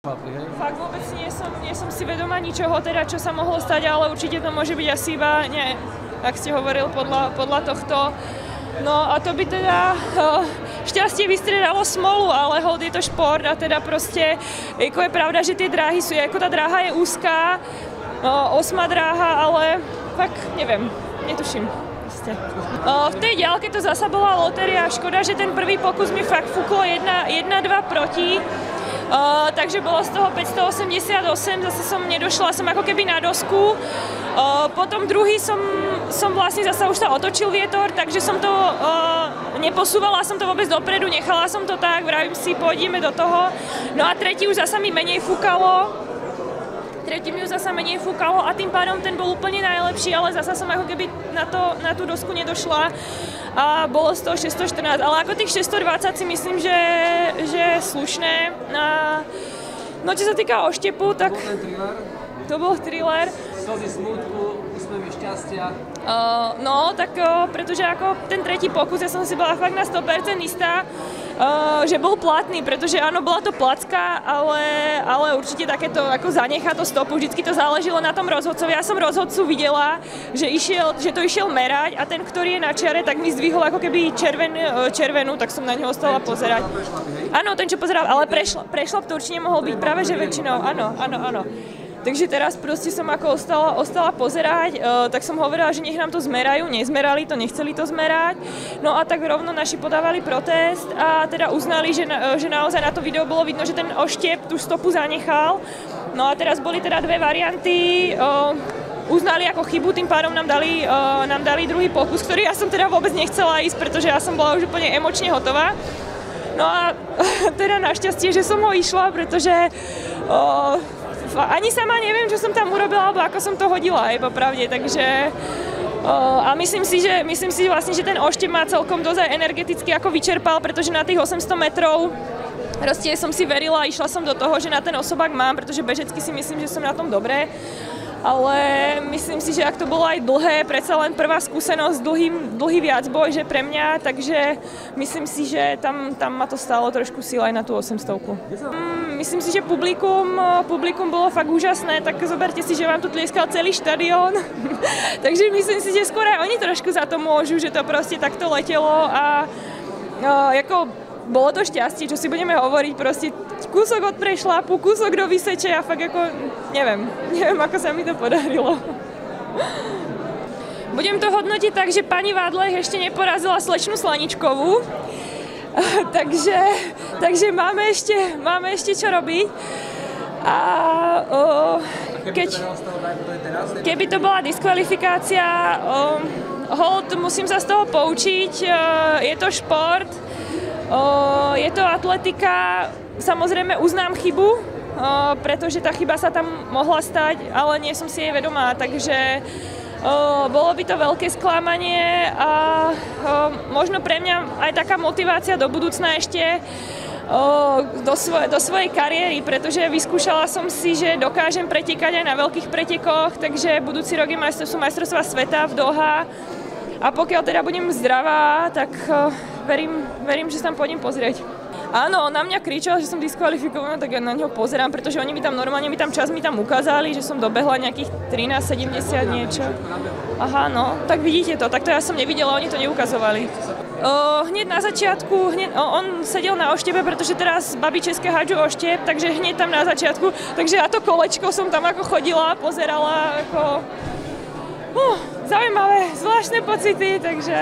Fakt vôbec nie som si vedomá ničoho, teda čo sa mohlo stať, ale určite to môže byť asi iba, nie, tak ste hovoril podľa tohto. No a to by teda šťastie vystriedalo smolu, ale hold je to šport a teda proste, ako je pravda, že tie dráhy sú, ako tá dráha je úzká, 8. dráha, ale fakt neviem, netuším. V tej ďalke to zasa bola lotéria, škoda, že ten prvý pokus mi fakt fúklo 1-2 proti. Takže bolo z toho 588, zase som nedošla, som ako keby na dosku. Potom druhý som vlastne zase už sa otočil vietor, takže som to neposúvala som to vôbec dopredu, nechala som to tak, vravím si, pôjdeme do toho. No a tretí už zasa mi menej fúkalo. A tým pádom ten bol úplne najlepší, ale zasa som ako keby na tú dosku nedošla a bolo z toho 614, ale ako tých 620 si myslím, že je slušné. No čo sa týka oštepu, tak to bol thriller. Slzy smútku, úsmevy šťastia. No, tak pretože ako ten tretí pokus, ja som si bola fakt na 100% istá, že bol platný, pretože áno, bola to placka, ale určite takéto ako zanechá to stopu, vždycky to záležilo na tom rozhodcovi. Ja som rozhodcu videla, že to išiel merať a ten, ktorý je na čiare, tak mi zdvihol ako keby červenú, tak som na neho ostala pozerať. Áno, ten, čo pozeral, ale prešlap to určite mohol byť práve, že väčšinou, áno. Takže teraz proste som ako ostala pozerať, tak som hovorila, že nech nám to zmerajú, nezmerali to, nechceli to zmerať. No a tak rovno naši podávali protest a teda uznali, že naozaj na to video bolo vidno, že ten oštep tú stopu zanechal. No a teraz boli teda dve varianty, uznali ako chybu, tým pádom nám dali druhý pokus, ktorý ja som teda vôbec nechcela ísť, pretože ja som bola už úplne emočne hotová. No a teda našťastie, že som ho išla, pretože ani sama neviem, čo som tam urobila, alebo ako som to hodila, aj popravde, takže a myslím si vlastne, že ten oštep ma celkom dosť energeticky ako vyčerpal, pretože na tých 800 metrov proste som si verila a išla som do toho, že na ten osobák mám, pretože bežecky si myslím, že som na tom dobré. Ale myslím si, že ak to bolo aj dlhé, predsa len prvá skúsenosť, dlhý viacboj, že pre mňa, takže myslím si, že tam ma to stálo trošku síl aj na tú 800-ku. Myslím si, že publikum bolo fakt úžasné, tak zoberte si, že vám tu tlieskal celý štadión. Takže myslím si, že skôr aj oni trošku za to môžu, že to proste takto letelo a bolo to šťastie, čo si budeme hovoriť, proste kúsok od prešlapu, kúsok do vyseče a fakt ako, neviem, ako sa mi to podarilo. Budem to hodnotiť tak, že pani Vádlech ešte neporazila slečnu Slaničkovú, takže máme ešte čo robiť. A keby to bola diskvalifikácia, hold, musím sa z toho poučiť, je to šport, je to atletika, samozrejme uznám chybu, pretože tá chyba sa tam mohla stať, ale nie som si jej vedomá, takže bolo by to veľké sklamanie a možno pre mňa aj taká motivácia do budúcna ešte do svojej kariéry, pretože vyskúšala som si, že dokážem pretekať aj na veľkých pretekoch, takže budúci rok sú majstrovstvá sveta v Doha a pokiaľ teda budem zdravá, tak verím, že sa tam pôjdem pozrieť. Áno, na mňa kričal, že som diskvalifikovaná, tak ja na neho pozerám, pretože oni čas mi tam ukázali, že som dobehla nejakých 13:70 niečo. Aha, no, tak vidíte to, tak to ja som nevidela, oni to neukazovali. Hneď na začiatku, on sedel na oštebe, pretože teraz babi české hádžu oštep, takže hneď tam na začiatku, takže ja to kolečko som tam ako chodila, pozerala, ako zaujímavé, zvláštne pocity, takže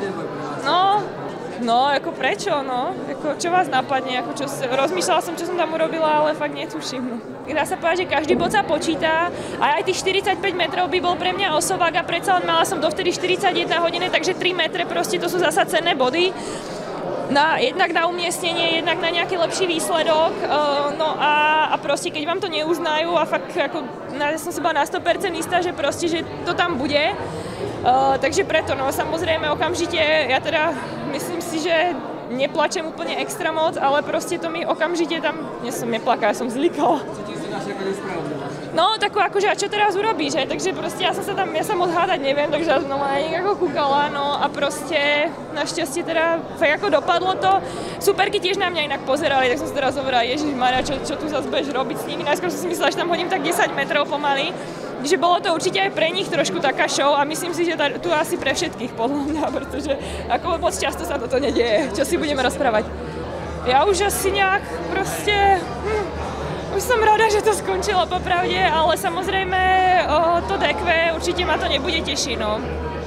No, ako prečo, no? Ako, čo vás napadne? Ako, rozmýšľala som, čo som tam urobila, ale fakt netuším. Dá sa povedať, že každý bod sa počíta a aj tých 45 metrov by bol pre mňa osovák a predsa len mala som dovtedy 41 hodiny, takže 3 metre proste to sú zasa cenné body. Jednak na umiestnenie, jednak na nejaký lepší výsledok. No a proste, keď vám to neuznajú a fakt ako, ja som si bola na 100% istá, že proste, že to tam bude. Takže preto, no samozrejme okamžite, ja teda myslím si, že neplačem úplne extra moc, ale proste to mi okamžite tam, som neplakala, som zlikala. vnímáš ako nespravodlivosť? No, takú akože, a čo teraz urobíš, hej? Takže proste ja sa moc hádať neviem, takže ja som ako kúkala, no a proste našťastie teda fakt ako dopadlo to. Superky tiež na mňa inak pozerali, tak som si teraz zobrala, Ježišmaria, čo tu zase budeš robiť s nimi. Najskôr som si myslela, že tam hodím tak 10 metrov pomaly. Takže bolo to určite aj pre nich trošku taká show a myslím si, že tu asi pre všetkých podľa mňa, pretože ako moc často sa toto nedieje, čo si budeme rozprávať. Ja už asi nejak proste, už som rada, že to skončilo popravde, ale samozrejme to DQ určite ma to nebude tešiť, no.